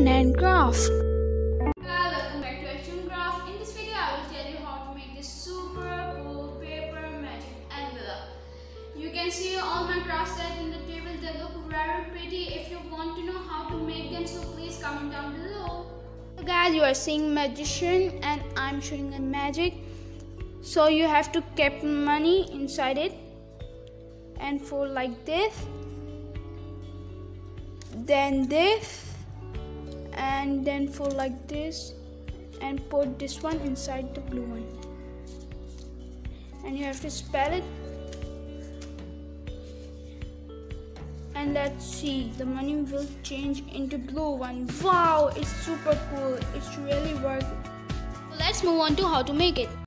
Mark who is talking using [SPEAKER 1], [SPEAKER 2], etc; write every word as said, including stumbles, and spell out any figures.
[SPEAKER 1] magician and graph.
[SPEAKER 2] Hi, welcome back to Action Graph. In this video, I will tell you how to make this super cool paper magic envelope. You can see all my crafts set in the table. They look very pretty. If you want to know how to make them, so please comment down below. So guys, you are seeing magician and I'm showing a magic. So you have to keep money inside it and fold like this, then this, and then fold like this and put this one inside the blue one, and you have to spell it, and let's see, the money will change into blue one. Wow, it's super cool, it's really worth it. So let's move on to how to make it.